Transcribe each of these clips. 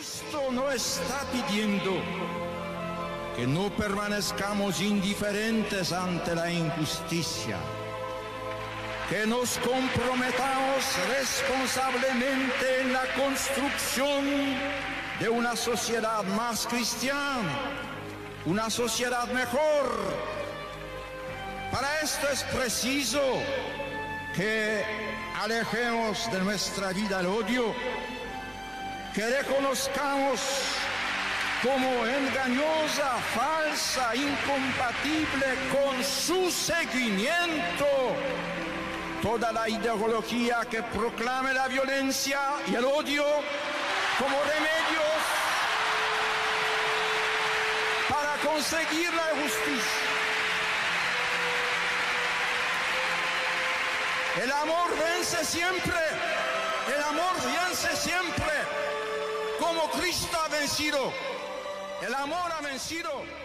Cristo no está pidiendo que no permanezcamos indiferentes ante la injusticia, que nos comprometamos responsablemente en la construcción de una sociedad más cristiana, una sociedad mejor. Para esto es preciso que alejemos de nuestra vida el odio, que reconozcamos como engañosa, falsa, incompatible con su seguimiento toda la ideología que proclame la violencia y el odio como remedios para conseguir la justicia. El amor vence siempre, el amor vence siempre, como Cristo ha vencido, el amor ha vencido.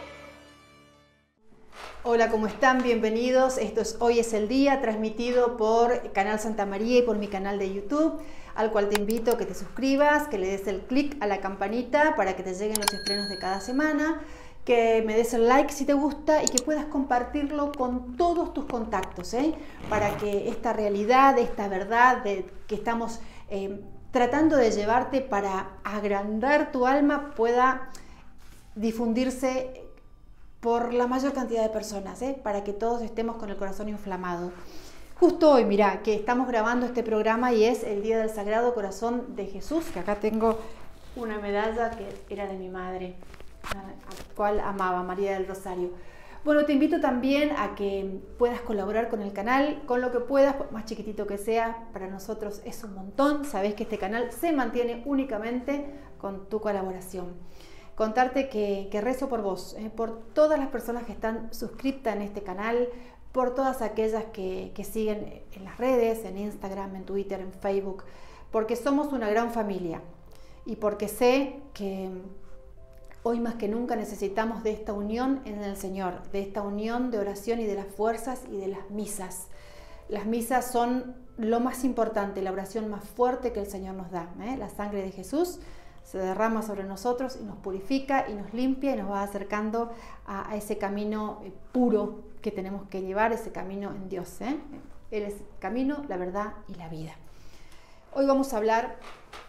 Hola, ¿cómo están? Bienvenidos. Esto es Hoy es el Día, transmitido por Canal Santa María y por mi canal de YouTube, al cual te invito a que te suscribas, que le des el clic a la campanita para que te lleguen los estrenos de cada semana, que me des el like si te gusta y que puedas compartirlo con todos tus contactos, para que esta realidad, esta verdad que estamos tratando de llevarte para agrandar tu alma pueda difundirse por la mayor cantidad de personas, para que todos estemos con el corazón inflamado. Justo hoy, mira, que estamos grabando este programa y es el Día del Sagrado Corazón de Jesús, que acá tengo una medalla que era de mi madre, a la cual amaba, María del Rosario. Bueno, te invito también a que puedas colaborar con el canal, con lo que puedas, por más chiquitito que sea, para nosotros es un montón. Sabés que este canal se mantiene únicamente con tu colaboración. Contarte que rezo por vos, por todas las personas que están suscriptas en este canal, por todas aquellas que siguen en las redes, en Instagram, en Twitter, en Facebook, porque somos una gran familia y porque sé que hoy más que nunca necesitamos de esta unión en el Señor, de esta unión de oración y de las fuerzas y de las misas. Las misas son lo más importante, la oración más fuerte que el Señor nos da. La sangre de Jesús se derrama sobre nosotros y nos purifica y nos limpia y nos va acercando a ese camino puro que tenemos que llevar, ese camino en Dios. Él es el camino, la verdad y la vida. Hoy vamos a hablar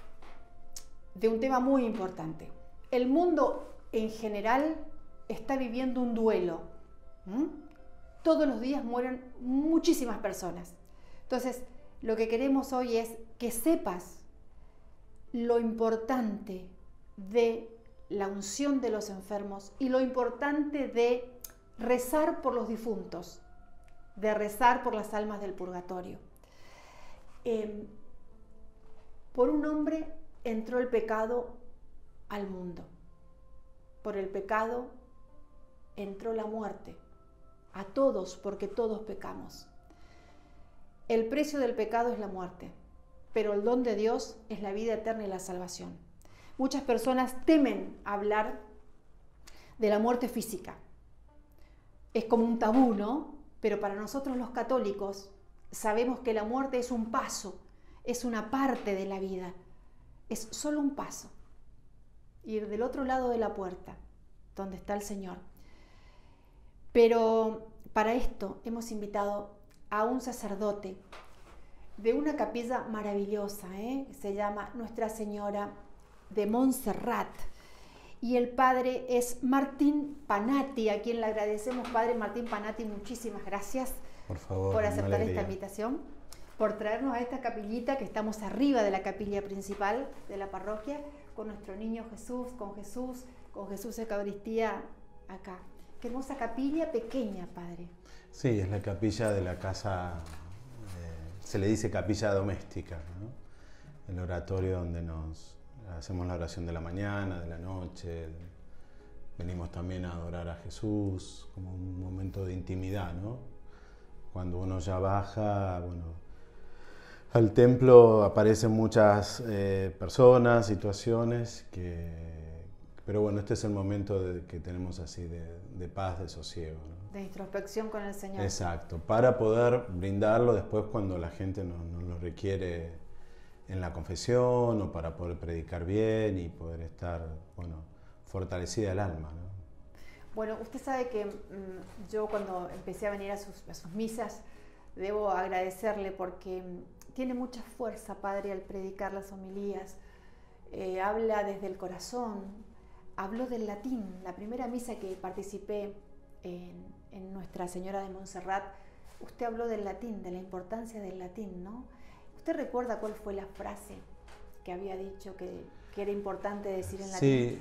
de un tema muy importante. El mundo en general está viviendo un duelo. Todos los días mueren muchísimas personas. Entonces, lo que queremos hoy es que sepas lo importante de la unción de los enfermos y lo importante de rezar por los difuntos, de rezar por las almas del purgatorio. Por un hombre entró el pecado al mundo. Por el pecado entró la muerte. A todos, porque todos pecamos. El precio del pecado es la muerte, pero el don de Dios es la vida eterna y la salvación. Muchas personas temen hablar de la muerte física. Es como un tabú, ¿no? Pero para nosotros los católicos sabemos que la muerte es un paso, es una parte de la vida, es solo un paso. Ir del otro lado de la puerta, donde está el Señor. Pero para esto hemos invitado a un sacerdote de una capilla maravillosa, se llama Nuestra Señora de Montserrat, y el padre es Martín Panati, a quien le agradecemos. Padre Martín Panati, muchísimas gracias por aceptar esta invitación, por traernos a esta capillita que estamos arriba de la capilla principal de la parroquia, con nuestro niño Jesús, con Jesús Eucaristía acá. Qué hermosa capilla pequeña, padre. Sí, es la capilla de la casa, se le dice capilla doméstica, ¿no? El oratorio donde nos hacemos la oración de la mañana, de la noche, venimos también a adorar a Jesús, como un momento de intimidad, ¿no? Cuando uno ya baja, al templo aparecen muchas personas, situaciones pero este es el momento que tenemos así de paz, de sosiego, ¿no? De introspección con el Señor. Exacto, para poder brindarlo después cuando la gente nos lo requiere en la confesión o para poder predicar bien y poder estar, bueno, fortalecida el alma, ¿no? Bueno, usted sabe que yo cuando empecé a venir a sus misas, debo agradecerle porque tiene mucha fuerza, Padre, al predicar las homilías. Habla desde el corazón, habló del latín. La primera misa que participé en Nuestra Señora de Montserrat, usted habló del latín, de la importancia del latín, ¿no? ¿Usted recuerda cuál fue la frase que había dicho que era importante decir en latín? Sí,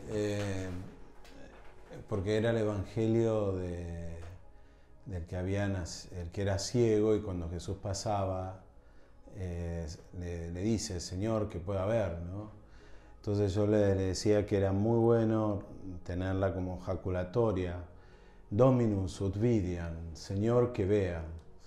porque era el evangelio del que el que era ciego, y cuando Jesús pasaba le dice: Señor, que pueda ver, ¿no? Entonces yo le decía que era muy bueno tenerla como jaculatoria: Dominus ut videam, Señor que vea,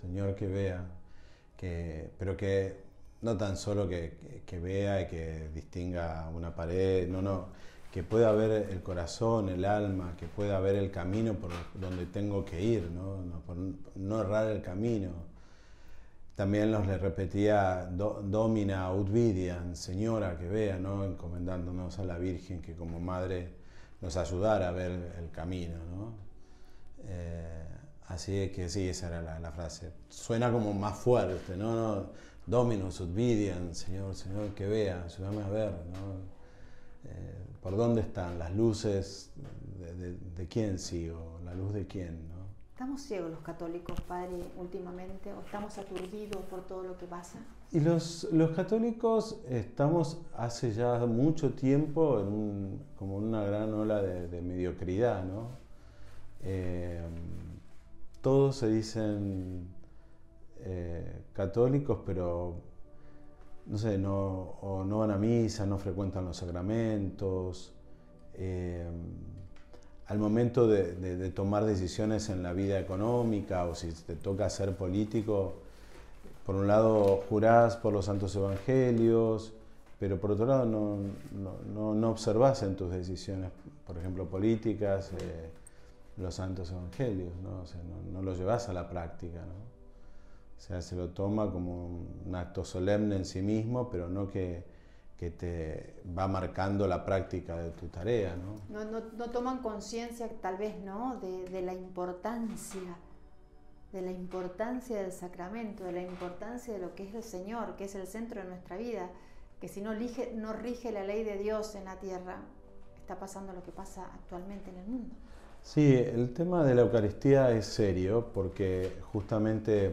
pero que no tan solo que vea y que distinga una pared, no, que pueda ver el corazón, el alma, que pueda ver el camino por donde tengo que ir, por no errar el camino. También le repetía Domina ut videam, Señora que vea, ¿no? Encomendándonos a la Virgen que como madre nos ayudara a ver el camino, ¿no? Así que sí, esa era la frase. Suena como más fuerte, ¿no? Dominus ut videam, Señor que vea, ayúdame a ver, ¿no? ¿Por dónde están las luces? ¿De quién sigo? ¿La luz de quién, no? ¿Estamos ciegos los católicos, Padre, últimamente? ¿O estamos aturdidos por todo lo que pasa? Y los católicos estamos hace ya mucho tiempo como en una gran ola de mediocridad, ¿no? Todos se dicen católicos, pero no sé, no van a misa, no frecuentan los sacramentos. Al momento de tomar decisiones en la vida económica, o si te toca ser político, por un lado jurás por los santos evangelios, pero por otro lado no observás en tus decisiones, por ejemplo, políticas, los santos evangelios, ¿no? O sea, no lo llevas a la práctica, ¿no? O sea, se lo toma como un acto solemne en sí mismo, pero no que te va marcando la práctica de tu tarea, ¿no? No toman conciencia, tal vez, ¿no? De la importancia del sacramento, de la importancia de lo que es el Señor, que es el centro de nuestra vida, que si no rige la ley de Dios en la tierra, está pasando lo que pasa actualmente en el mundo. Sí, el tema de la Eucaristía es serio, porque justamente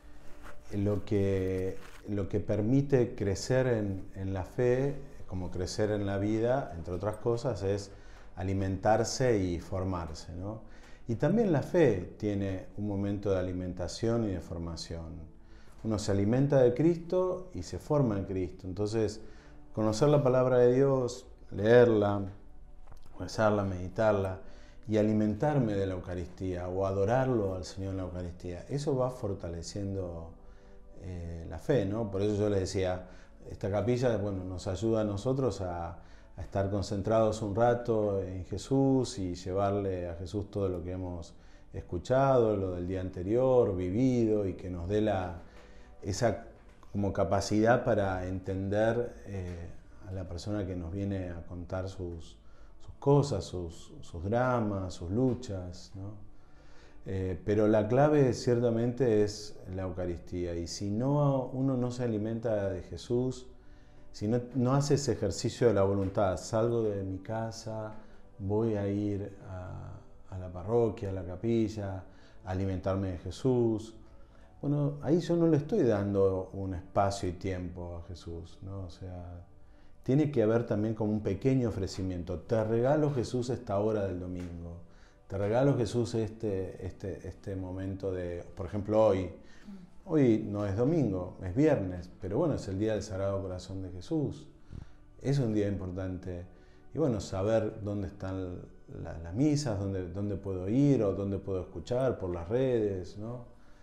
lo que permite crecer en la fe, como crecer en la vida, entre otras cosas, es alimentarse y formarse, ¿no? Y también la fe tiene un momento de alimentación y de formación. Uno se alimenta de Cristo y se forma en Cristo. Entonces, conocer la palabra de Dios, leerla, rezarla, meditarla, y alimentarme de la Eucaristía o adorarlo al Señor en la Eucaristía, eso va fortaleciendo la fe, ¿no? Por eso yo les decía, esta capilla, bueno, nos ayuda a nosotros a estar concentrados un rato en Jesús y llevarle a Jesús todo lo que hemos escuchado, lo del día anterior, vivido, y que nos dé esa como capacidad para entender a la persona que nos viene a contar sus cosas, sus dramas, sus luchas, ¿no? Pero la clave ciertamente es la Eucaristía, y si uno no se alimenta de Jesús, si no hace ese ejercicio de la voluntad, salgo de mi casa, voy a ir a la parroquia, a la capilla, a alimentarme de Jesús, bueno, ahí yo no le estoy dando un espacio y tiempo a Jesús, ¿no? O sea, tiene que haber también como un pequeño ofrecimiento. Te regalo, Jesús, esta hora del domingo. Te regalo, Jesús, este momento de, por ejemplo, hoy. Hoy no es domingo, es viernes, pero bueno, es el día del Sagrado Corazón de Jesús. Es un día importante. Y bueno, saber dónde están las misas, dónde puedo ir o dónde puedo escuchar por las redes, ¿no?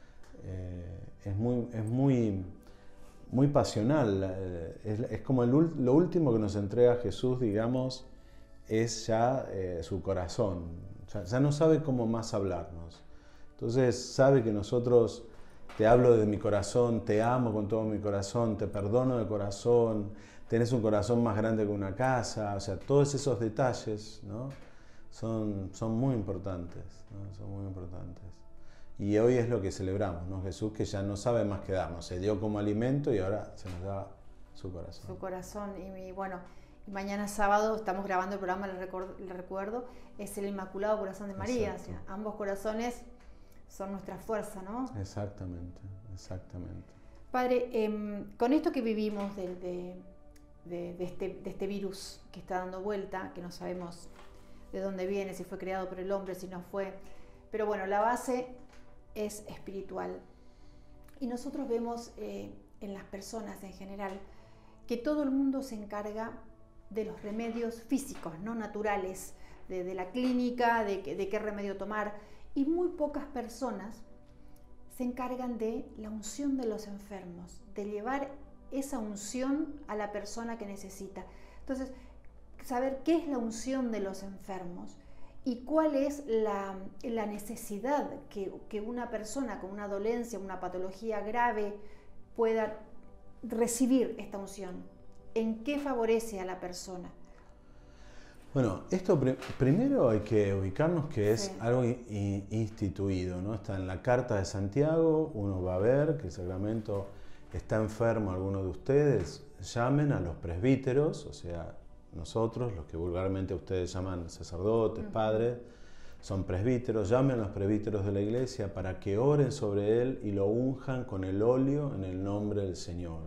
Es muy pasional. Es como lo último que nos entrega Jesús, digamos, es ya su corazón. Ya no sabe cómo más hablarnos. Entonces sabe que nosotros te hablo de mi corazón, te amo con todo mi corazón, te perdono de corazón, tenés un corazón más grande que una casa, o sea, todos esos detalles, ¿no? son muy importantes, ¿no? Son muy importantes. Y hoy es lo que celebramos, ¿no? Jesús, que ya no sabe más que darnos, se dio como alimento y ahora se nos da su corazón. Su corazón. Y bueno, mañana sábado estamos grabando el programa, les recuerdo, es el Inmaculado Corazón de María. O sea, ambos corazones son nuestra fuerza, ¿no? Exactamente, exactamente. Padre, con esto que vivimos de este virus que está dando vuelta, que no sabemos de dónde viene, si fue creado por el hombre, si no fue, pero bueno, la base es espiritual. Y nosotros vemos en las personas en general que todo el mundo se encarga de los remedios físicos, no naturales, de la clínica, de qué remedio tomar, y muy pocas personas se encargan de la unción de los enfermos, de llevar esa unción a la persona que necesita. Entonces, saber qué es la unción de los enfermos y cuál es la necesidad que una persona con una dolencia, una patología grave pueda recibir esta unción. ¿En qué favorece a la persona? Bueno, esto primero hay que ubicarnos que es Sí. algo instituido, ¿no? Está en la Carta de Santiago, uno va a ver que el sacramento está enfermo alguno de ustedes, llamen a los presbíteros, o sea, nosotros, los que vulgarmente ustedes llaman sacerdotes, padres, son presbíteros, llamen a los presbíteros de la iglesia para que oren sobre él y lo unjan con el óleo en el nombre del Señor.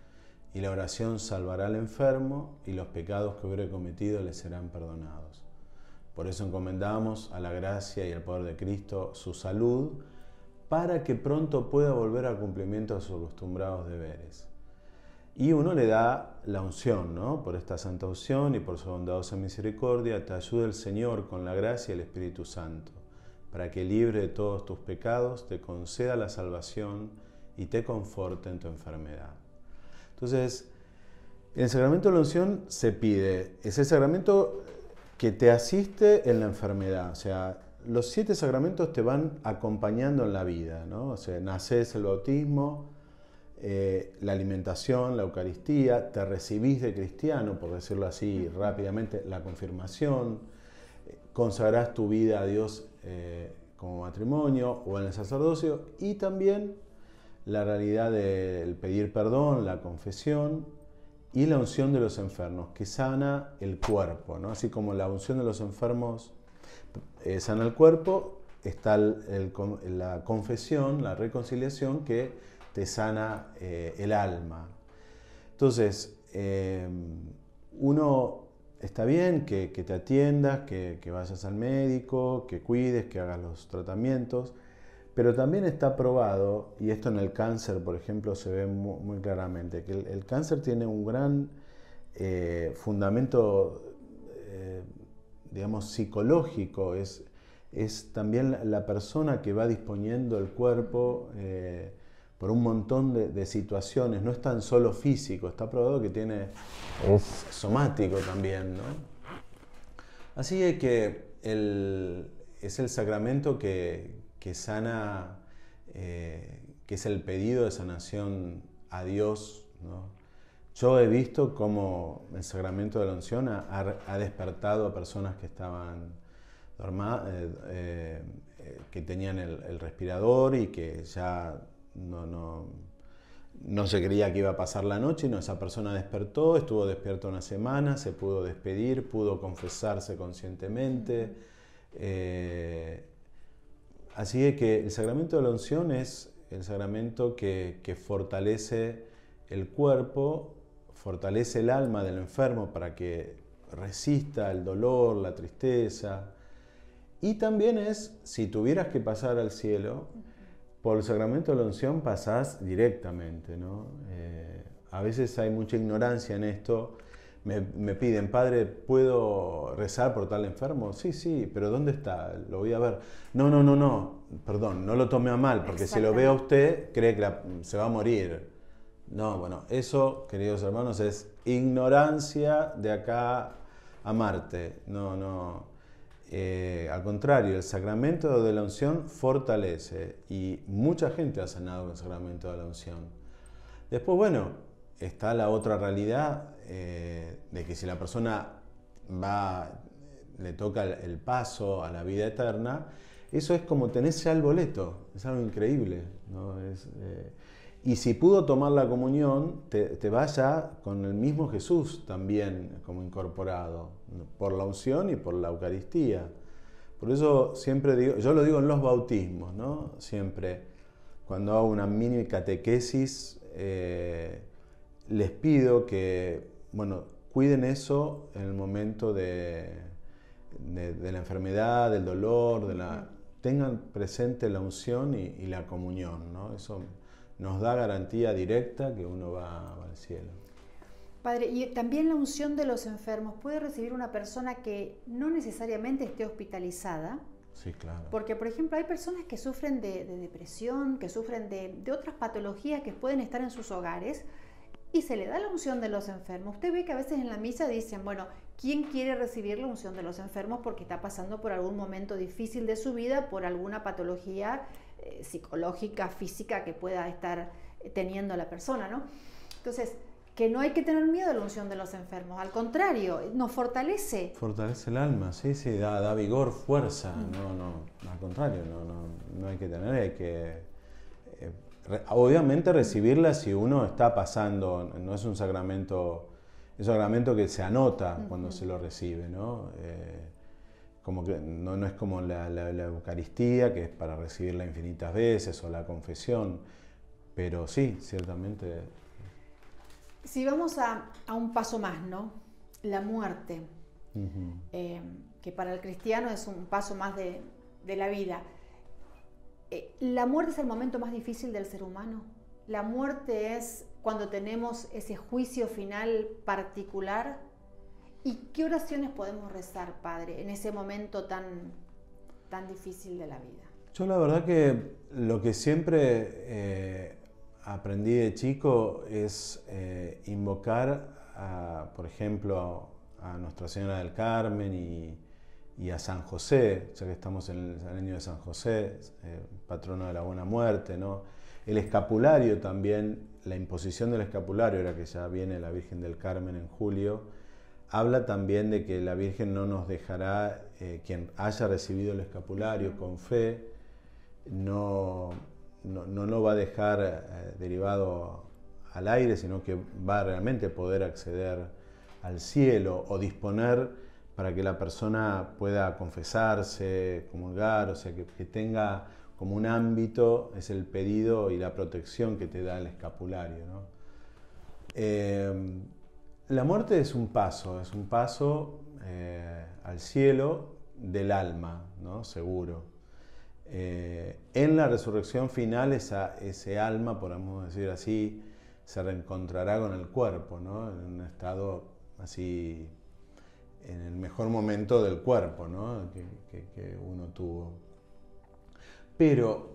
Y la oración salvará al enfermo y los pecados que hubiere cometido le serán perdonados. Por eso encomendamos a la gracia y al poder de Cristo su salud para que pronto pueda volver al cumplimiento de sus acostumbrados deberes. Y uno le da la unción, ¿no? Por esta santa unción y por su bondadosa misericordia te ayude el Señor con la gracia y el Espíritu Santo, para que libre de todos tus pecados te conceda la salvación y te conforte en tu enfermedad. Entonces, en el sacramento de la unción se pide, es el sacramento que te asiste en la enfermedad, o sea, los 7 sacramentos te van acompañando en la vida, ¿no? O sea, nacés, el bautismo, la alimentación, la Eucaristía, te recibís de cristiano, por decirlo así rápidamente, la confirmación, consagrás tu vida a Dios como matrimonio o en el sacerdocio, y también la realidad del pedir perdón, la confesión y la unción de los enfermos, que sana el cuerpo, ¿no? Así como la unción de los enfermos sana el cuerpo, está la confesión, la reconciliación, que te sana el alma. Entonces, uno está bien que te atiendas, que vayas al médico, que cuides, que hagas los tratamientos, pero también está probado, y esto en el cáncer, por ejemplo, se ve muy claramente, que el cáncer tiene un gran fundamento, digamos, psicológico. Es también la persona que va disponiendo el cuerpo por un montón de situaciones, no es tan solo físico, está probado que es somático también, ¿no? Así es que es el sacramento que sana, que es el pedido de sanación a Dios, ¿no? Yo he visto cómo el sacramento de la unción ha despertado a personas que estaban que tenían el respirador y que ya no se creía que iba a pasar la noche, y no, esa persona despertó, estuvo despierta una semana, se pudo despedir, pudo confesarse conscientemente. Así es que el sacramento de la unción es el sacramento que fortalece el cuerpo, fortalece el alma del enfermo para que resista el dolor, la tristeza. Y también es, si tuvieras que pasar al cielo, por el sacramento de la unción pasás directamente, ¿no? A veces hay mucha ignorancia en esto. Me piden, padre, ¿puedo rezar por tal enfermo? Sí, pero ¿dónde está? Lo voy a ver. No, perdón, no lo tome a mal, porque si lo ve a usted, cree que se va a morir. No, bueno, eso, queridos hermanos, es ignorancia de acá a Marte. No. al contrario, el sacramento de la unción fortalece y mucha gente ha sanado con el sacramento de la unción. Después, bueno, está la otra realidad de que si la persona le toca el paso a la vida eterna, eso es como tener ya el boleto, es algo increíble, ¿no? Y si pudo tomar la comunión, te va ya con el mismo Jesús también como incorporado, por la unción y por la Eucaristía. Por eso siempre digo, yo lo digo en los bautismos, ¿no? Siempre, cuando hago una mini catequesis, les pido que, bueno, cuiden eso en el momento de la enfermedad, del dolor, tengan presente la unción y la comunión, ¿no? Eso nos da garantía directa que uno va al cielo. Padre, y también la unción de los enfermos puede recibir una persona que no necesariamente esté hospitalizada. Sí, claro. Porque, por ejemplo, hay personas que sufren de depresión, que sufren de otras patologías que pueden estar en sus hogares y se le da la unción de los enfermos. Usted ve que a veces en la misa dicen, bueno, ¿quién quiere recibir la unción de los enfermos porque está pasando por algún momento difícil de su vida, por alguna patología psicológica, física que pueda estar teniendo la persona, ¿no? Entonces, que no hay que tener miedo a la unción de los enfermos, al contrario, nos fortalece. Fortalece el alma, sí, da vigor, fuerza, no, al contrario, no hay que tener, hay que obviamente recibirla si uno está pasando, no es un sacramento, es un sacramento que se anota cuando se lo recibe, ¿no? Como que no es como la Eucaristía, que es para recibirla infinitas veces, o la confesión, pero sí, ciertamente. Si vamos a un paso más, ¿no? La muerte, que para el cristiano es un paso más de la vida. ¿La muerte es el momento más difícil del ser humano? ¿La muerte es cuando tenemos ese juicio final particular? ¿Y qué oraciones podemos rezar, Padre, en ese momento tan difícil de la vida? Yo la verdad que lo que siempre aprendí de chico es invocar, por ejemplo, a Nuestra Señora del Carmen y a San José, ya que estamos en el año de San José, patrono de la buena muerte, ¿no? El escapulario también, la imposición del escapulario, ahora que ya viene la Virgen del Carmen en julio, habla también de que la Virgen no nos dejará, quien haya recibido el escapulario con fe, no lo va a dejar derivado al aire, sino que va a realmente poder acceder al cielo o disponer para que la persona pueda confesarse, comulgar, o sea, que tenga como un ámbito, es el pedido y la protección que te da el escapulario, ¿no? La muerte es un paso al cielo del alma, ¿no? Seguro. En la resurrección final ese alma, podemos decir así, se reencontrará con el cuerpo, ¿no? En un estado así, en el mejor momento del cuerpo, ¿no? que uno tuvo. Pero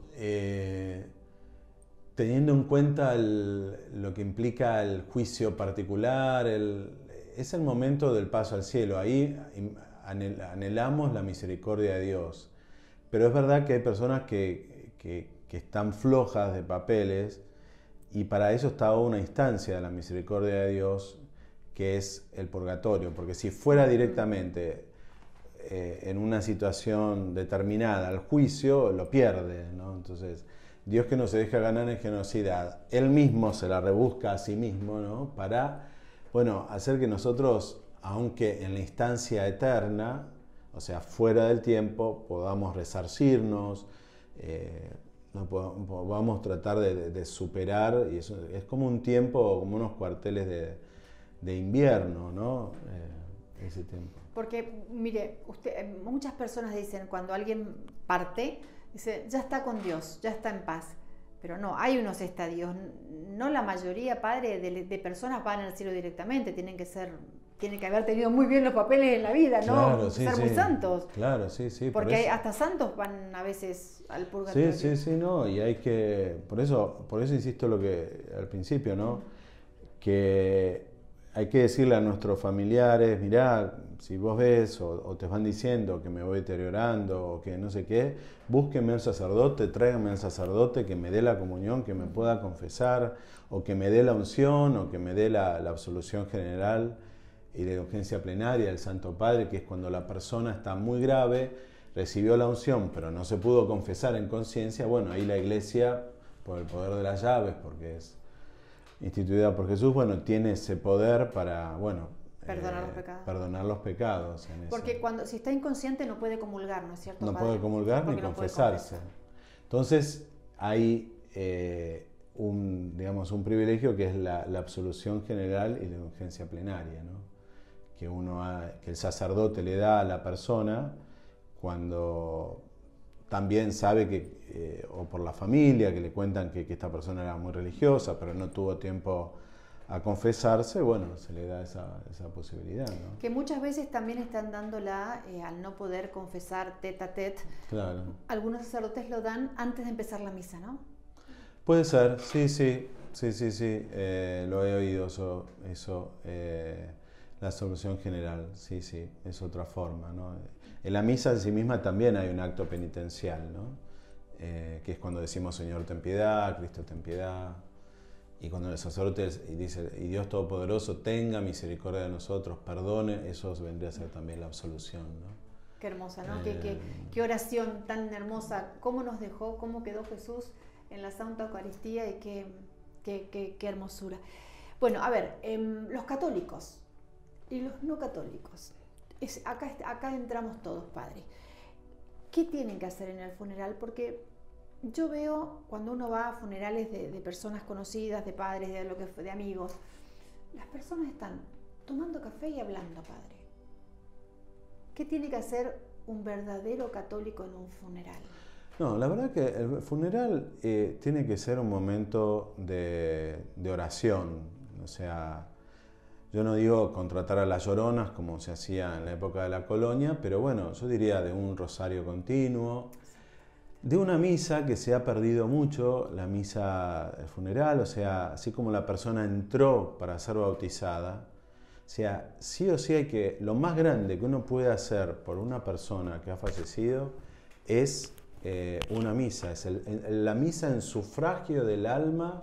teniendo en cuenta lo que implica el juicio particular, es el momento del paso al cielo. Ahí anhelamos la misericordia de Dios. Pero es verdad que hay personas que están flojas de papeles y para eso está una instancia de la misericordia de Dios, que es el purgatorio. Porque si fuera directamente en una situación determinada al juicio, lo pierde, ¿no? Entonces, Dios que no se deja ganar en generosidad, Él mismo se la rebusca a sí mismo, ¿no? Para, bueno, hacer que nosotros, aunque en la instancia eterna, o sea, fuera del tiempo, podamos resarcirnos, podamos tratar de superar, y eso es como un tiempo, como unos cuarteles de invierno, ¿no? Ese tiempo. Porque, mire, muchas personas dicen, cuando alguien parte, dice, ya está con Dios, ya está en paz. Pero no, hay unos estadios. No la mayoría, Padre, de personas van al cielo directamente. Tienen que haber tenido muy bien los papeles en la vida, ¿no? Claro, sí, ser muy santos. Claro, sí. Porque hasta santos van a veces al purgatorio. Sí, no, y hay que... Por eso insisto lo que al principio, ¿no? Que hay que decirle a nuestros familiares, mirá, si vos ves o te van diciendo que me voy deteriorando o que no sé qué, búsquenme al sacerdote, tráiganme al sacerdote que me dé la comunión, que me pueda confesar, o que me dé la unción, o que me dé la absolución general y la indulgencia plenaria del Santo Padre, que es cuando la persona está muy grave, recibió la unción, pero no se pudo confesar en conciencia. Bueno, ahí la Iglesia, por el poder de las llaves, porque es instituida por Jesús, bueno, tiene ese poder para, bueno, perdonar los pecados. Porque si está inconsciente no puede comulgar, ¿no es cierto, No padre? puede comulgar ni confesarse. Entonces, hay digamos, un privilegio que es la absolución general y la indulgencia plenaria, ¿no? Que el sacerdote le da a la persona cuando también sabe que, o por la familia, que le cuentan que esta persona era muy religiosa, pero no tuvo tiempo a confesarse, bueno, se le da esa posibilidad, ¿no? Que muchas veces también están dándola al no poder confesar tête a tête. Claro. Algunos sacerdotes lo dan antes de empezar la misa, ¿no? Puede ser, sí. Lo he oído eso, la absolución general, sí, es otra forma, ¿no? En la misa en sí misma también hay un acto penitencial, ¿no? Que es cuando decimos Señor ten piedad, Cristo ten piedad, y cuando el sacerdote dice y Dios Todopoderoso tenga misericordia de nosotros, perdone, eso vendría a ser también la absolución, ¿no? Qué hermosa, ¿no? Qué oración tan hermosa, cómo nos dejó, cómo quedó Jesús en la Santa Eucaristía y qué hermosura. Bueno, a ver, los católicos y los no católicos, acá entramos todos, padre. ¿Qué tienen que hacer en el funeral? Porque yo veo cuando uno va a funerales de personas conocidas, de padres, de amigos, las personas están tomando café y hablando, padre. ¿Qué tiene que hacer un verdadero católico en un funeral? No, la verdad que el funeral tiene que ser un momento de oración. O sea, yo no digo contratar a las lloronas como se hacía en la época de la colonia, pero bueno, yo diría de un rosario continuo, de una misa que se ha perdido mucho, la misa del funeral, o sea, así como la persona entró para ser bautizada, o sea, sí o sí lo más grande que uno puede hacer por una persona que ha fallecido es una misa, es la misa en sufragio del alma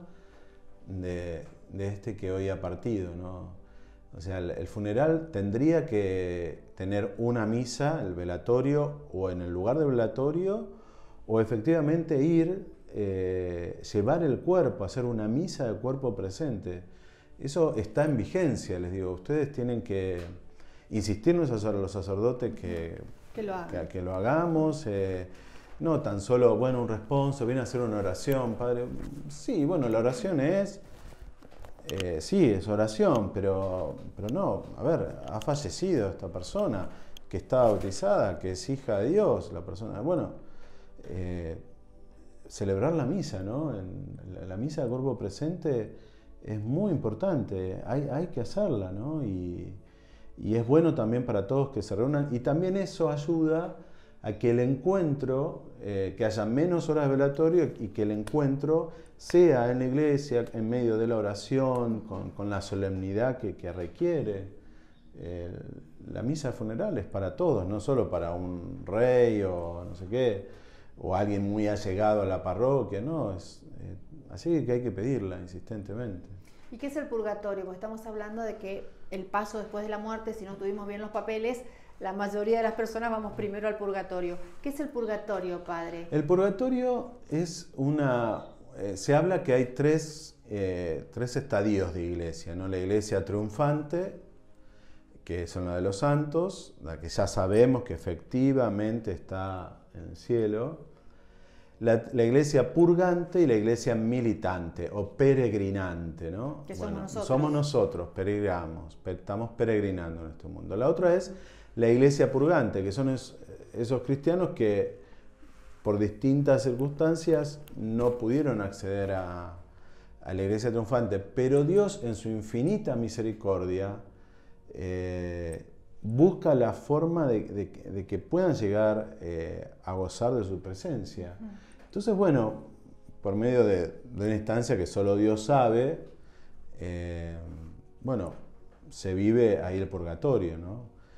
de este que hoy ha partido, ¿no? O sea, el funeral tendría que tener una misa, el velatorio, o en el lugar del velatorio, o efectivamente llevar el cuerpo, hacer una misa de cuerpo presente. Eso está en vigencia, les digo. Ustedes tienen que insistirnos a los sacerdotes que lo hagamos. No tan solo, bueno, un responso, viene a hacer una oración, padre. Sí, bueno, la oración sí, es oración, pero no, a ver, ha fallecido esta persona que está bautizada, que es hija de Dios, la persona, bueno, celebrar la misa, ¿no? La misa de cuerpo presente es muy importante, hay que hacerla, ¿no? Y es bueno también para todos que se reúnan, y también eso ayuda a que el encuentro, que haya menos horas de velatorio y que el encuentro sea en la iglesia, en medio de la oración, con la solemnidad que requiere. La misa funeral es para todos, no solo para un rey o no sé qué, o alguien muy allegado a la parroquia, no, así que hay que pedirla insistentemente. ¿Y qué es el purgatorio? Porque estamos hablando de que el paso después de la muerte, si no tuvimos bien los papeles, la mayoría de las personas vamos primero al purgatorio. ¿Qué es el purgatorio, padre? El purgatorio es se habla que hay tres estadios de iglesia, ¿no? La iglesia triunfante, que son la de los santos, la que ya sabemos que efectivamente está en el cielo. La iglesia purgante y la iglesia militante o peregrinante, ¿no? Que somos nosotros. Somos nosotros, peregrinamos, estamos peregrinando en este mundo. La otra es la iglesia purgante, que son esos cristianos que por distintas circunstancias no pudieron acceder a la iglesia triunfante, pero Dios en su infinita misericordia busca la forma de que puedan llegar a gozar de su presencia. Entonces, bueno, por medio de una instancia que solo Dios sabe, bueno, se vive ahí el purgatorio, ¿no?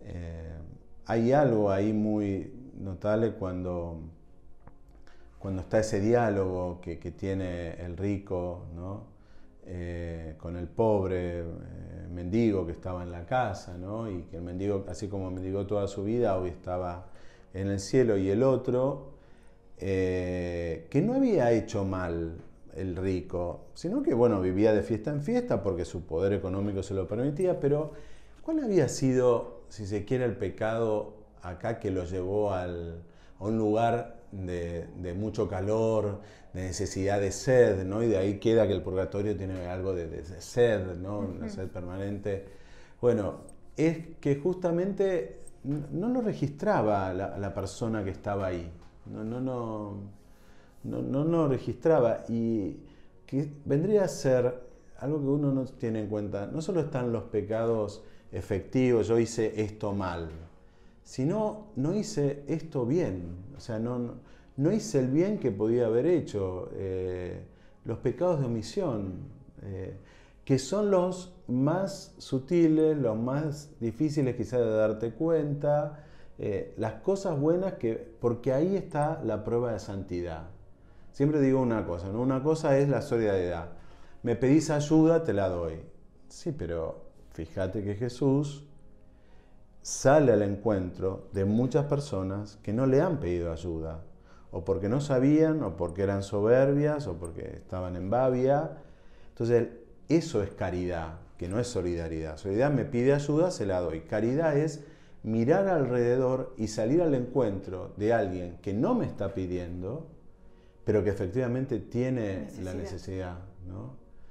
Hay algo ahí muy notable cuando está ese diálogo que tiene el rico, ¿no? Con el pobre mendigo que estaba en la casa, ¿no? Y que el mendigo, así como mendigó toda su vida, hoy estaba en el cielo, y el otro, que no había hecho mal el rico, sino que, bueno, vivía de fiesta en fiesta porque su poder económico se lo permitía, pero ¿cuál había sido, si se quiere, el pecado acá que lo llevó a un lugar de mucho calor, de necesidad de sed, ¿no? Y de ahí queda que el purgatorio tiene algo de sed, ¿no? Una sed permanente. Bueno, es que justamente no lo registraba la persona que estaba ahí. No lo registraba, y que vendría a ser algo que uno no tiene en cuenta. No solo están los pecados efectivos, yo hice esto mal, sino no hice esto bien, o sea, no hice el bien que podía haber hecho. Los pecados de omisión, que son los más sutiles, los más difíciles quizás de darte cuenta, las cosas buenas, porque ahí está la prueba de santidad. Siempre digo una cosa, ¿no? Una cosa es la solidaridad. Me pedís ayuda, te la doy. Sí, pero fíjate que Jesús sale al encuentro de muchas personas que no le han pedido ayuda, o porque no sabían, o porque eran soberbias, o porque estaban en babia. Entonces, eso es caridad, que no es solidaridad. Solidaridad, me pide ayuda, se la doy. Caridad es mirar alrededor y salir al encuentro de alguien que no me está pidiendo, pero que efectivamente tiene la necesidad, ¿no?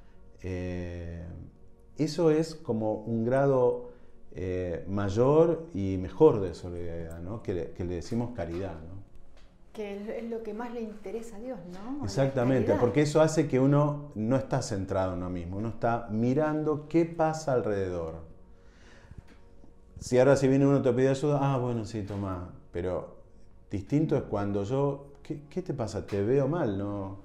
Eso es como un grado mayor y mejor de solidaridad, ¿no? Que le decimos caridad, ¿no? Que es lo que más le interesa a Dios, ¿no? Exactamente, porque eso hace que uno no está centrado en uno mismo, uno está mirando qué pasa alrededor. Si ahora si viene uno te pide ayuda, bueno, sí, toma, pero distinto es cuando yo, ¿qué te pasa? Te veo mal, ¿no?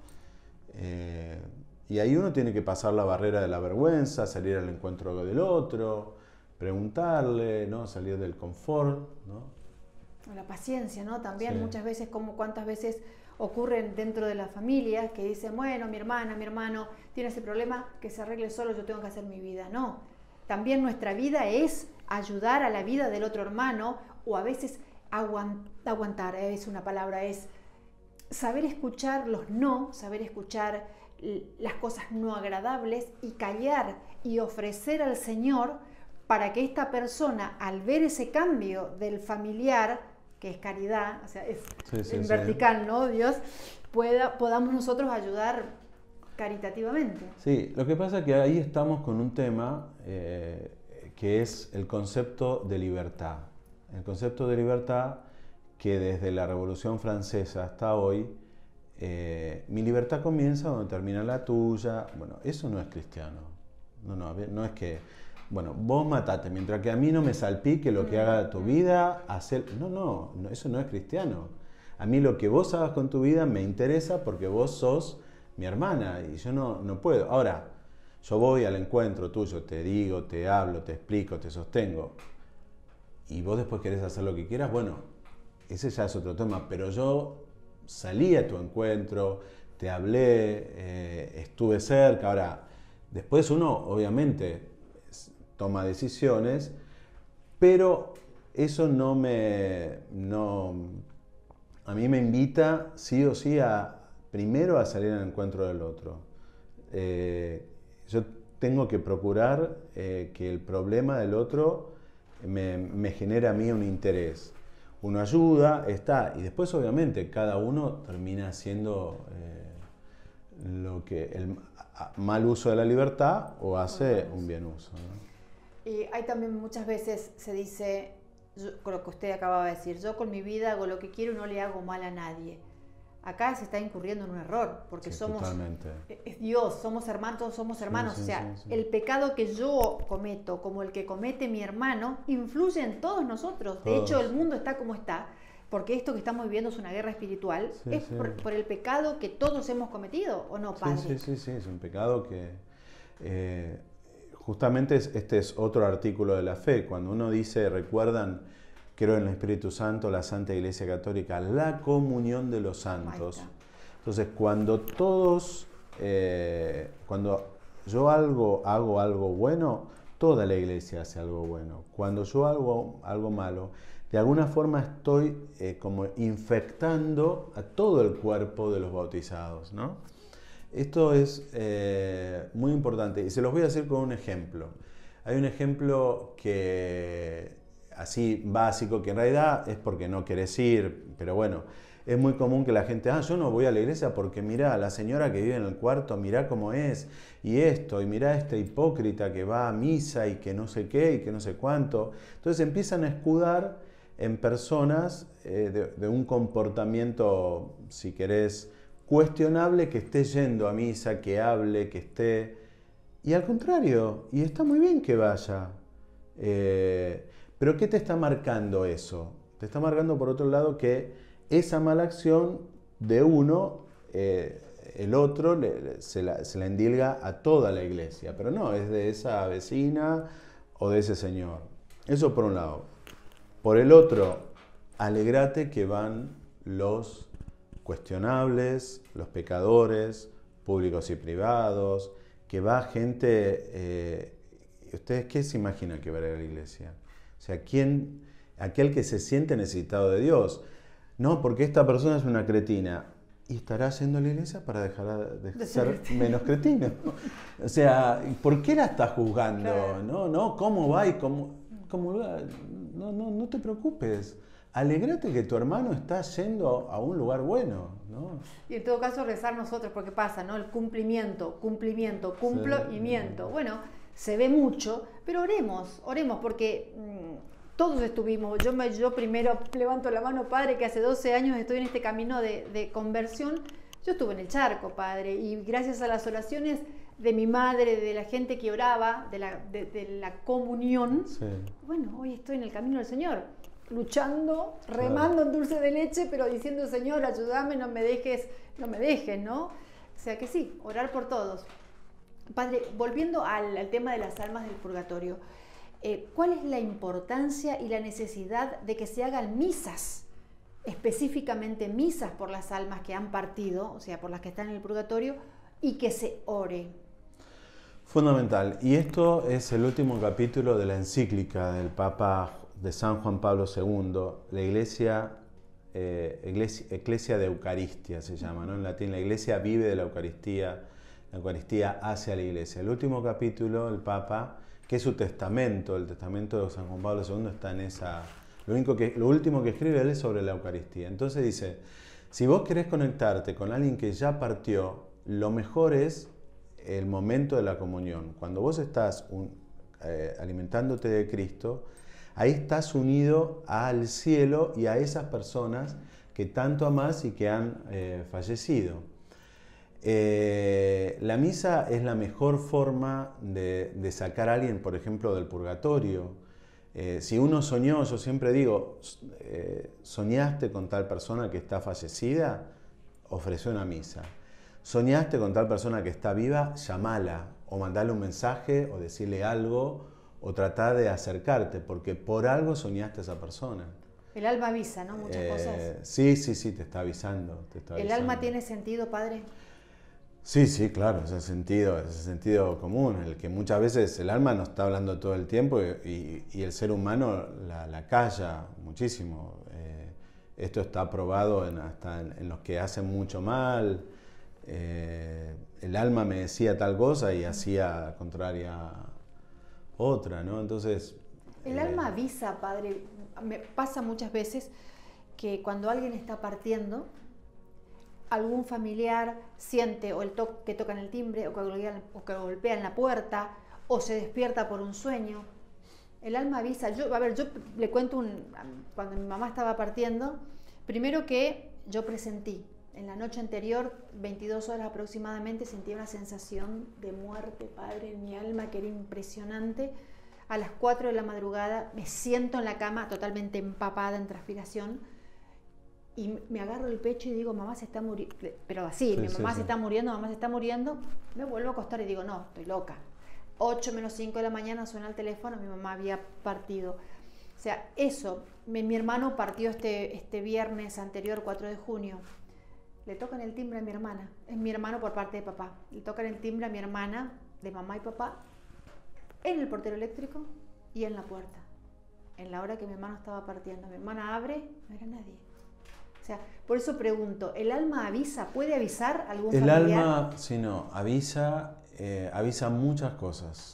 Y ahí uno tiene que pasar la barrera de la vergüenza, salir al encuentro del otro, preguntarle, ¿no? Salir del confort, ¿no? La paciencia, ¿no? También Sí. muchas veces, como cuántas veces ocurren dentro de la familia que dicen, bueno, mi hermana, mi hermano tiene ese problema, que se arregle solo, yo tengo que hacer mi vida. No, también nuestra vida es ayudar a la vida del otro hermano, o a veces aguantar, es una palabra, es saber escuchar los no, saber escuchar las cosas no agradables y callar y ofrecer al Señor para que esta persona, al ver ese cambio del familiar, que es caridad, o sea, es en vertical, ¿no? Dios, podamos nosotros ayudar caritativamente. Sí, lo que pasa es que ahí estamos con un tema que es el concepto de libertad. El concepto de libertad que desde la Revolución Francesa hasta hoy, mi libertad comienza donde termina la tuya. Bueno, eso no es cristiano. No es que, bueno, vos matate, mientras que a mí no me salpique lo que haga tu vida, hacer... No, eso no es cristiano. A mí lo que vos hagas con tu vida me interesa porque vos sos mi hermana y yo no puedo. Ahora, yo voy al encuentro tuyo, te digo, te hablo, te explico, te sostengo, y vos después querés hacer lo que quieras, bueno, ese ya es otro tema, pero yo salí a tu encuentro, te hablé, estuve cerca. Ahora, después uno obviamente toma decisiones, pero eso a mí me invita sí o sí primero a salir al encuentro del otro. Yo tengo que procurar que el problema del otro me genere a mí un interés. Uno ayuda, está, y después obviamente cada uno termina haciendo lo que el mal uso de la libertad o hace un bien uso, ¿no? Y hay también muchas veces se dice, con lo que usted acababa de decir, yo con mi vida hago lo que quiero y no le hago mal a nadie. Acá se está incurriendo en un error, porque somos es Dios, somos hermanos, todos somos hermanos. Sí, el pecado que yo cometo, como el que comete mi hermano, influye en todos nosotros. De hecho, el mundo está como está, porque esto que estamos viviendo es una guerra espiritual, por el pecado que todos hemos cometido, ¿o no, Padre? Sí, es un pecado que justamente este es otro artículo de la fe. Cuando uno dice, recuerdan, creo en el Espíritu Santo, la Santa Iglesia Católica, la comunión de los santos. Entonces, cuando cuando yo hago algo bueno, toda la Iglesia hace algo bueno. Cuando yo hago algo malo, de alguna forma estoy como infectando a todo el cuerpo de los bautizados, ¿no? Esto es muy importante y se los voy a decir con un ejemplo. Hay un ejemplo que así básico, que en realidad es porque no querés ir, pero bueno, es muy común que la gente, yo no voy a la iglesia porque mirá, la señora que vive en el cuarto, mirá cómo es, y esto, y mirá este hipócrita que va a misa y que no sé qué, y que no sé cuánto. Entonces empiezan a escudar en personas de un comportamiento, si querés, cuestionable, que esté yendo a misa, que hable, que esté... Y al contrario, y está muy bien que vaya. Pero ¿qué te está marcando eso? Te está marcando, por otro lado, que esa mala acción de uno, el otro se la endilga a toda la iglesia, pero no, es de esa vecina o de ese señor. Eso por un lado. Por el otro, alegrate que van los cuestionables, los pecadores, públicos y privados, que va gente... ¿Ustedes qué se imaginan que va a ir a la iglesia? O sea, aquel que se siente necesitado de Dios. No, porque esta persona es una cretina. Y estará yendo a la iglesia para dejar de ser menos cretino. O sea, ¿por qué la estás juzgando? Claro. No, ¿cómo va y cómo va? No te preocupes. Alegrate que tu hermano está yendo a un lugar bueno, ¿no? Y en todo caso rezar nosotros, porque pasa, ¿no? El cumplimiento, cumplo y miento. Bueno, se ve mucho, pero oremos, porque... todos estuvimos, yo primero levanto la mano, Padre, que hace 12 años estoy en este camino de conversión. Yo estuve en el charco, Padre, y gracias a las oraciones de mi madre, de la gente que oraba, de la comunión, sí. Bueno, hoy estoy en el camino del Señor, luchando, remando en dulce de leche, pero diciendo, Señor, ayúdame, no me dejes, ¿no? O sea que sí, orar por todos. Padre, volviendo al tema de las almas del purgatorio, ¿cuál es la importancia y la necesidad de que se hagan misas, específicamente misas por las almas que han partido, o sea, por las que están en el purgatorio, y que se ore? Fundamental. Y esto es el último capítulo de la encíclica del Papa de San Juan Pablo II, la Iglesia de Eucaristia se llama, ¿no? En latín, la Iglesia vive de la Eucaristía hace a la Iglesia. El último capítulo, el Papa, que es su testamento, el testamento de San Juan Pablo II está en esa... Lo último que escribe él es sobre la Eucaristía. Entonces dice, si vos querés conectarte con alguien que ya partió, lo mejor es el momento de la comunión. Cuando vos estás alimentándote de Cristo, ahí estás unido al cielo y a esas personas que tanto amás y que han fallecido. La misa es la mejor forma de sacar a alguien, por ejemplo, del purgatorio. Si uno soñó, yo siempre digo, soñaste con tal persona que está fallecida, ofrece una misa. Soñaste con tal persona que está viva, llamala, o mandale un mensaje, o decirle algo, o tratá de acercarte, porque por algo soñaste a esa persona. El alma avisa, ¿no? Muchas cosas. Sí, te está avisando. ¿El alma tiene sentido, Padre? Sí, claro, ese sentido común, el que muchas veces el alma nos está hablando todo el tiempo y el ser humano la calla muchísimo. Esto está probado hasta en los que hacen mucho mal. El alma me decía tal cosa y hacía contraria otra, ¿no? Entonces... El alma avisa, Padre. Me pasa muchas veces que cuando alguien está partiendo, algún familiar siente o que tocan el timbre o que golpean la puerta o se despierta por un sueño. El alma avisa. Yo le cuento cuando mi mamá estaba partiendo, primero que yo presentí, en la noche anterior, 22 horas aproximadamente, sentí una sensación de muerte, Padre, en mi alma, que era impresionante. A las 4 de la madrugada me siento en la cama totalmente empapada en transpiración y me agarro el pecho y digo, mamá se está muriendo, pero así, mamá se está muriendo, me vuelvo a acostar y digo, no, estoy loca. 8 menos 5 de la mañana suena el teléfono, mi mamá había partido. O sea, eso, mi hermano partió este viernes anterior, 4 de junio. Le tocan el timbre a mi hermana, es mi hermano por parte de papá. Le tocan el timbre a mi hermana, de mamá y papá, en el portero eléctrico y en la puerta. En la hora que mi hermano estaba partiendo. Mi hermana abre, no era nadie. O sea, por eso pregunto, ¿el alma avisa? ¿Puede avisar algún familiar? El alma, sí, no, avisa muchas cosas.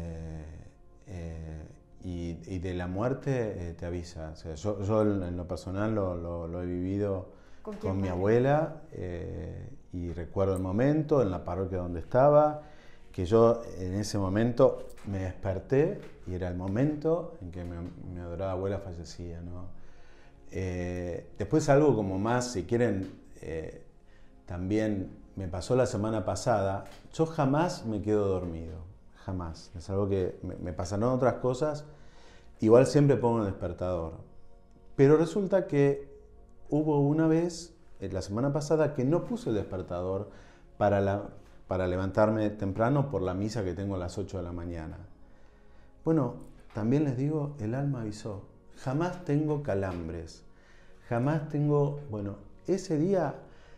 Y de la muerte te avisa. O sea, yo en lo personal lo he vivido con mi abuela y recuerdo el momento en la parroquia donde estaba, que yo en ese momento me desperté y era el momento en que mi adorada abuela fallecía, ¿no? Después algo como más, si quieren, también me pasó la semana pasada, yo jamás me quedo dormido, jamás. Es algo que me pasaron otras cosas, igual siempre pongo el despertador. Pero resulta que hubo una vez, la semana pasada, que no puse el despertador para levantarme temprano por la misa que tengo a las 8 de la mañana. Bueno, también les digo, el alma avisó. Jamás tengo calambres, jamás tengo, bueno, ese día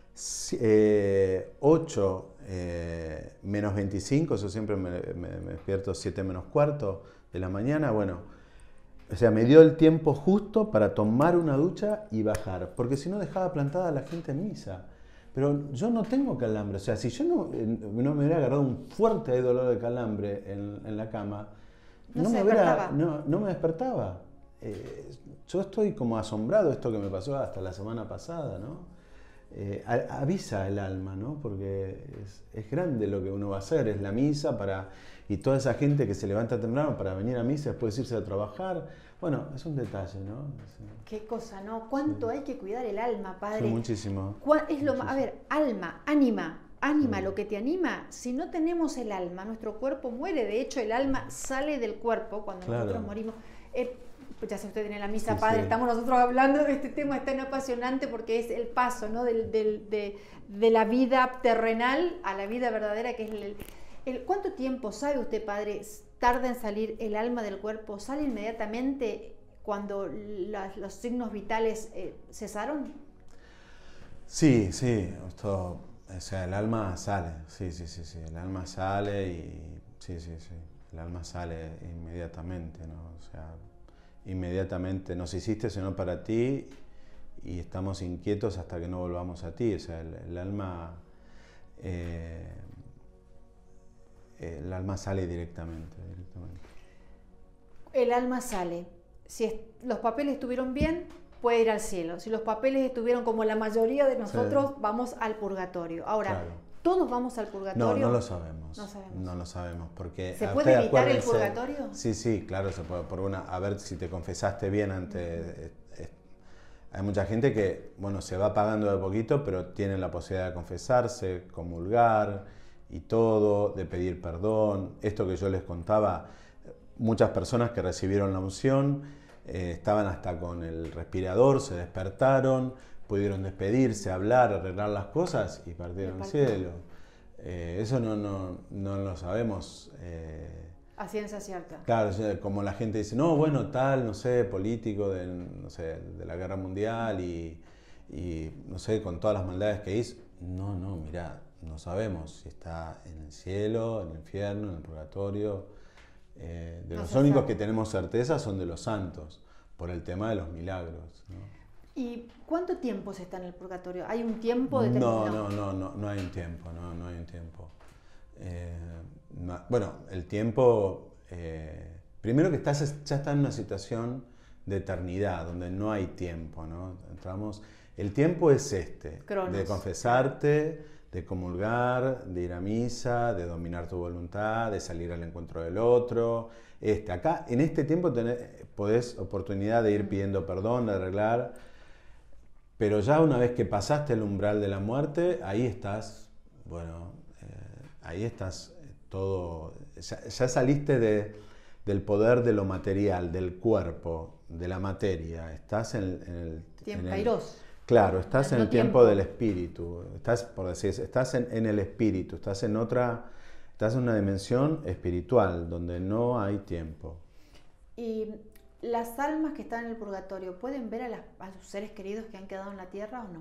8 menos 25, yo siempre me despierto 7 menos cuarto de la mañana, bueno, o sea, me dio el tiempo justo para tomar una ducha y bajar, porque si no dejaba plantada a la gente en misa. Pero yo no tengo calambre, o sea, si yo no me hubiera agarrado un fuerte dolor de calambre en la cama, no me despertaba. Yo estoy como asombrado de esto que me pasó hasta la semana pasada, ¿no? Avisa el alma, ¿no? Porque es grande lo que uno va a hacer, es la misa y toda esa gente que se levanta temprano para venir a misa, después irse a trabajar. Bueno, es un detalle, ¿no? Qué cosa, ¿no? ¿Cuánto hay que cuidar el alma, padre? Sí, muchísimo. A ver, alma, ánima, lo que te anima. Si no tenemos el alma, nuestro cuerpo muere. De hecho, el alma sale del cuerpo cuando nosotros morimos. Pues ya se usted tiene la misa, padre, estamos nosotros hablando de este tema tan apasionante porque es el paso, ¿no? de la vida terrenal a la vida verdadera, que es ¿cuánto tiempo, sabe usted, padre, tarda en salir el alma del cuerpo? ¿Sale inmediatamente cuando los signos vitales cesaron? Sí, esto, o sea, el alma sale, sí, el alma sale y sí, el alma sale inmediatamente, ¿no? O sea, inmediatamente nos hiciste sino para ti y estamos inquietos hasta que no volvamos a ti. O sea, el alma sale directamente. El alma sale. Si los papeles estuvieron bien, puede ir al cielo. Si los papeles estuvieron como la mayoría de nosotros, vamos al purgatorio. Ahora, claro. ¿Todos vamos al purgatorio? No lo sabemos. No lo sabemos. Porque ¿se puede evitar el purgatorio? Sí, claro, se puede. A ver si te confesaste bien antes. Hay mucha gente que, bueno, se va pagando de poquito, pero tiene la posibilidad de confesarse, comulgar y todo, de pedir perdón. Esto que yo les contaba, muchas personas que recibieron la unción estaban hasta con el respirador, se despertaron, pudieron despedirse, hablar, arreglar las cosas y partieron al cielo. Eso no lo sabemos. A ciencia cierta. Claro, como la gente dice, no, bueno, tal, no sé, político de la guerra mundial y no sé, con todas las maldades que hizo. No, mirá, no sabemos si está en el cielo, en el infierno, en el purgatorio. Los únicos que tenemos certeza son de los santos, por el tema de los milagros, ¿no? ¿Y cuánto tiempo se está en el purgatorio? ¿Hay un tiempo determinado? No hay un tiempo, no hay un tiempo. Bueno, el tiempo, primero que ya está en una situación de eternidad, donde no hay tiempo, ¿no? El tiempo es Cronos. De confesarte, de comulgar, de ir a misa, de dominar tu voluntad, de salir al encuentro del otro. Acá, en este tiempo podés oportunidad de ir pidiendo perdón, de arreglar, pero ya una vez que pasaste el umbral de la muerte, ahí estás, todo, ya saliste del poder de lo material, del cuerpo, de la materia, estás en el tiempo kairos. Claro, estás en el tiempo del espíritu, estás en el espíritu, estás en otra Estás en una dimensión espiritual donde no hay tiempo. ¿Y las almas que están en el purgatorio pueden ver a sus seres queridos que han quedado en la tierra o no?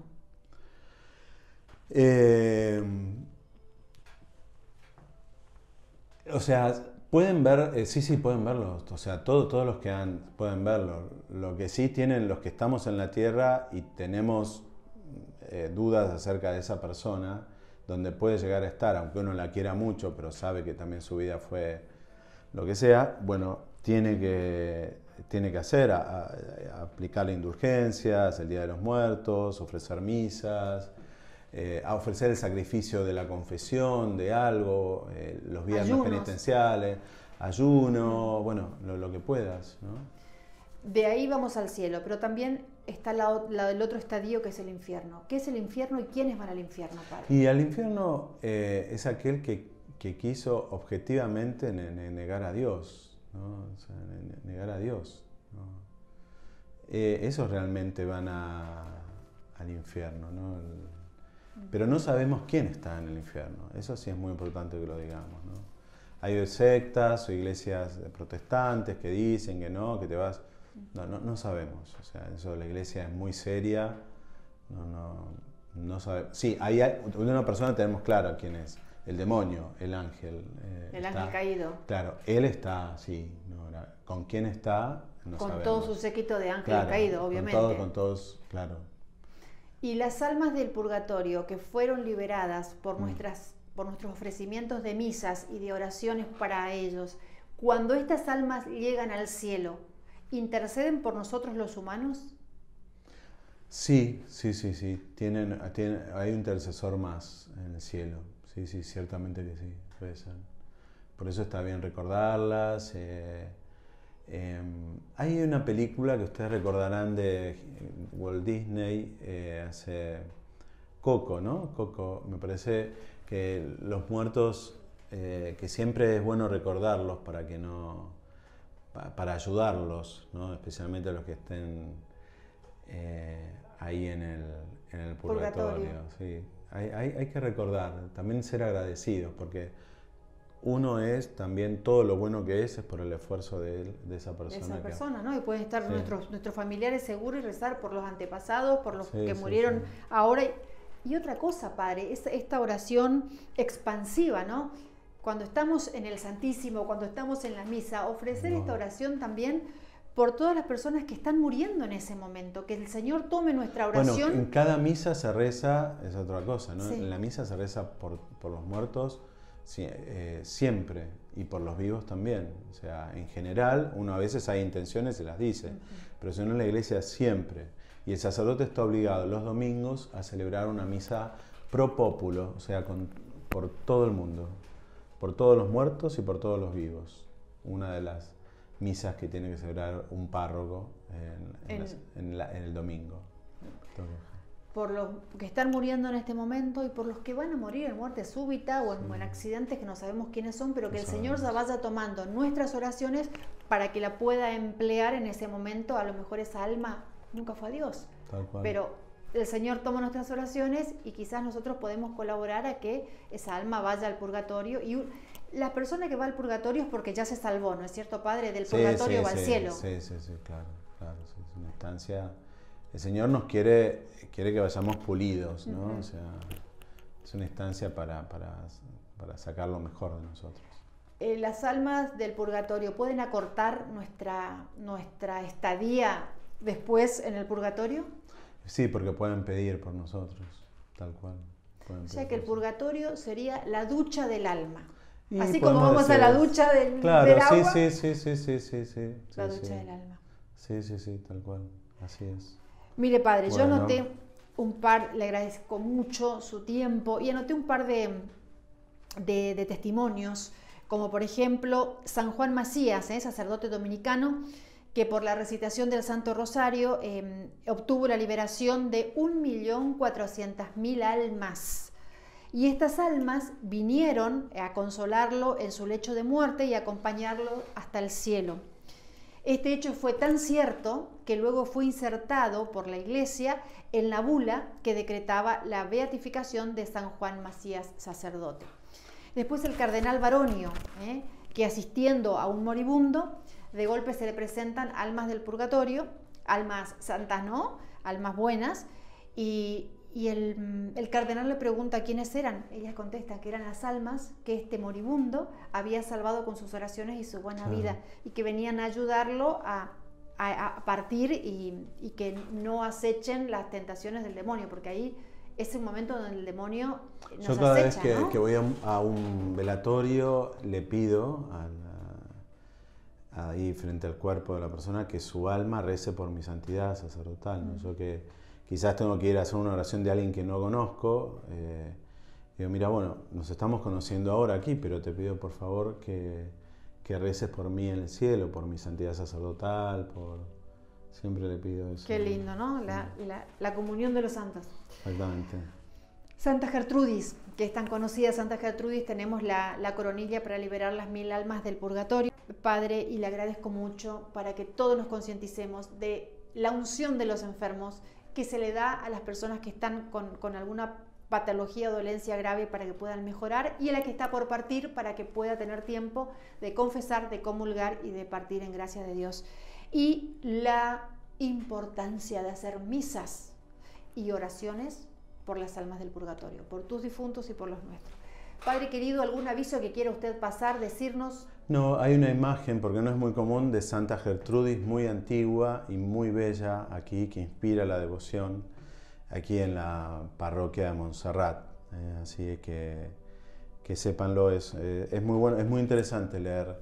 O sea, pueden ver, sí, pueden verlo. O sea, todos los que pueden verlo. Lo que sí tienen los que estamos en la tierra y tenemos dudas acerca de esa persona, donde puede llegar a estar, aunque uno la quiera mucho, pero sabe que también su vida fue lo que sea, bueno, tiene que hacer, aplicar indulgencias, el Día de los Muertos, ofrecer misas, a ofrecer el sacrificio de la confesión, de algo, los viernes penitenciales, ayuno, bueno, lo que puedas, ¿no? De ahí vamos al cielo, pero también está el otro estadio que es el infierno. ¿Qué es el infierno y quiénes van al infierno, padre? Y al infierno es aquel que quiso objetivamente negar a Dios, ¿no? O sea, negar a Dios, ¿no? Esos realmente van al infierno, ¿no? Pero no sabemos quién está en el infierno. Eso sí es muy importante que lo digamos, ¿no? Hay sectas o iglesias protestantes que dicen que no, que te vas... No sabemos. O sea, eso la iglesia es muy seria. No sabemos. Sí, una persona tenemos claro quién es. El demonio, el ángel. El ángel caído. Claro, él está, sí. ¿Con quién está? No con sabemos. Todo su séquito de ángeles caídos, obviamente. Con todos, claro. Y las almas del purgatorio que fueron liberadas por nuestros ofrecimientos de misas y de oraciones para ellos, cuando estas almas llegan al cielo, ¿interceden por nosotros los humanos? Sí. Hay un intercesor más en el cielo. Sí, ciertamente que sí, puede ser. Por eso está bien recordarlas. Hay una película que ustedes recordarán de Walt Disney, hace Coco, ¿no? Coco, me parece que los muertos, que siempre es bueno recordarlos para ayudarlos, ¿no? Especialmente a los que estén ahí en el purgatorio. Sí. Hay que recordar, también ser agradecidos, porque uno es también todo lo bueno que es por el esfuerzo de esa persona. ¿no? Y pueden estar nuestros familiares seguros y rezar por los antepasados, por los que murieron ahora. Y otra cosa, padre, es esta oración expansiva, ¿no? Cuando estamos en el Santísimo, cuando estamos en la misa, ofrecer esta oración también por todas las personas que están muriendo en ese momento, que el Señor tome nuestra oración. Bueno, en cada misa se reza, es otra cosa, ¿no? Sí. En la misa se reza por los muertos siempre, y por los vivos también. O sea, en general, uno a veces hay intenciones y las dice, pero si no, en la iglesia siempre. Y el sacerdote está obligado los domingos a celebrar una misa pro populo, o sea, por todo el mundo, por todos los muertos y por todos los vivos. Una de las misas que tiene que celebrar un párroco en el domingo. Entonces, por los que están muriendo en este momento y por los que van a morir en muerte súbita o en accidentes que no sabemos quiénes son, pero que el Señor ya vaya tomando nuestras oraciones para que la pueda emplear en ese momento. A lo mejor esa alma nunca fue a Dios, tal cual. Pero el Señor toma nuestras oraciones y quizás nosotros podemos colaborar a que esa alma vaya al purgatorio. Y la persona que va al purgatorio es porque ya se salvó, ¿no es cierto, Padre? Del purgatorio va al cielo. Sí, claro, sí, es una instancia. El Señor nos quiere que vayamos pulidos, ¿no? O sea, es una instancia para sacar lo mejor de nosotros. ¿Las almas del purgatorio pueden acortar nuestra estadía después en el purgatorio? Sí, porque pueden pedir por nosotros, tal cual. O sea que el purgatorio sería la ducha del alma. Así como vamos a la ducha del agua. Sí. La ducha del alma. Sí, tal cual. Así es. Mire, padre, yo anoté le agradezco mucho su tiempo y anoté un par de testimonios, como por ejemplo San Juan Macías, sacerdote dominicano, que por la recitación del Santo Rosario obtuvo la liberación de 1.400.000 almas. Y estas almas vinieron a consolarlo en su lecho de muerte y a acompañarlo hasta el cielo. Este hecho fue tan cierto que luego fue insertado por la Iglesia en la bula que decretaba la beatificación de San Juan Macías, sacerdote. Después el cardenal Baronio, que asistiendo a un moribundo, de golpe se le presentan almas del purgatorio, almas santas no, almas buenas, y el cardenal le pregunta quiénes eran. Ellas contestan que eran las almas que este moribundo había salvado con sus oraciones y su buena vida, y que venían a ayudarlo a partir y que no acechen las tentaciones del demonio, porque ahí es un momento donde el demonio nos Yo cada acecha, vez ¿no? que voy a un velatorio le pido ahí frente al cuerpo de la persona que su alma rece por mi santidad sacerdotal, ¿no? Yo que quizás tengo que ir a hacer una oración de alguien que no conozco, digo, mira, bueno, nos estamos conociendo ahora aquí, pero te pido por favor que reces por mí en el cielo, por mi santidad sacerdotal, siempre le pido eso. Qué lindo, ¿no? La comunión de los santos. Exactamente. Santa Gertrudis, que es tan conocida, Santa Gertrudis, tenemos la coronilla para liberar las 1000 almas del purgatorio. Padre, y le agradezco mucho para que todos nos concienticemos de la unción de los enfermos que se le da a las personas que están con alguna patología o dolencia grave para que puedan mejorar, y a la que está por partir para que pueda tener tiempo de confesar, de comulgar y de partir en gracia de Dios. Y la importancia de hacer misas y oraciones por las almas del purgatorio, por tus difuntos y por los nuestros. Padre querido, ¿algún aviso que quiera usted pasar, decirnos? No, hay una imagen, porque no es muy común, de Santa Gertrudis, muy antigua y muy bella aquí, que inspira la devoción, aquí en la parroquia de Montserrat. Así que sépanlo, es muy bueno, es muy interesante leer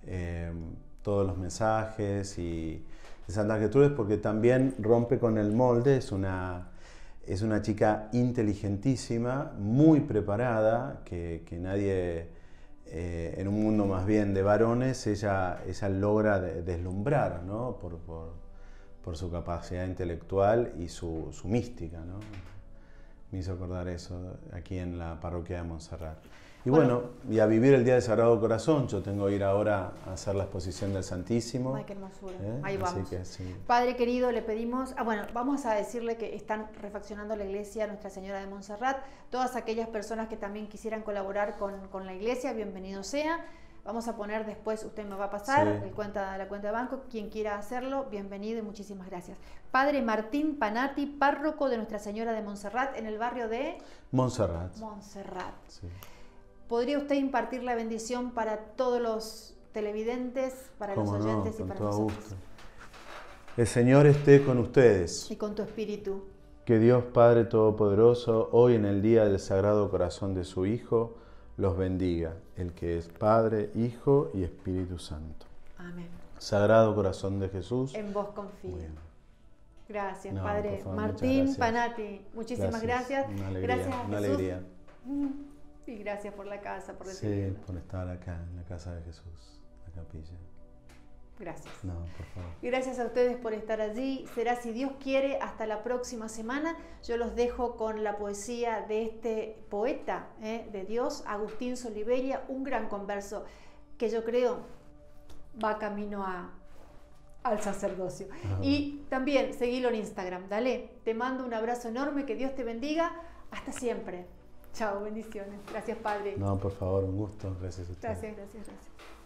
todos los mensajes de Santa Gertrudis, porque también rompe con el molde, es una chica inteligentísima, muy preparada, que nadie, en un mundo más bien de varones, ella logra deslumbrar, ¿no? por su capacidad intelectual y su mística, ¿no? Me hizo acordar eso aquí en la parroquia de Montserrat. Y bueno, y a vivir el Día del Sagrado Corazón. Yo tengo que ir ahora a hacer la exposición del Santísimo. Ay, qué hermosura. Ahí Así vamos. que, sí. Padre querido, le pedimos, vamos a decirle que están refaccionando la iglesia Nuestra Señora de Montserrat. Todas aquellas personas que también quisieran colaborar con la iglesia, bienvenido sea. Vamos a poner después, usted me va a pasar la cuenta de banco, quien quiera hacerlo, bienvenido y muchísimas gracias. Padre Martín Panati, párroco de Nuestra Señora de Montserrat en el barrio de Montserrat. Sí. ¿Podría usted impartir la bendición para todos los televidentes, para los oyentes y para nosotros? Gusto. El Señor esté con ustedes. Y con tu espíritu. Que Dios Padre Todopoderoso, hoy en el día del Sagrado Corazón de su Hijo, los bendiga, el que es Padre, Hijo y Espíritu Santo. Amén. Sagrado Corazón de Jesús. En vos confío. Gracias, No, Padre por favor, Martín gracias. Panati. Muchísimas gracias. Una alegría, Gracias a una Jesús. alegría. Y gracias por la casa, por recibirnos. Sí, por estar acá en la casa de Jesús, la capilla. Gracias. No, por favor. Y gracias a ustedes por estar allí. Será, si Dios quiere, hasta la próxima semana. Yo los dejo con la poesía de este poeta de Dios, Agustín Soliveria, un gran converso que yo creo va camino al sacerdocio. Y también seguilo en Instagram. Dale, te mando un abrazo enorme, que Dios te bendiga. Hasta siempre. Chao, bendiciones. Gracias, Padre. No, por favor, un gusto. Gracias a ustedes. Gracias.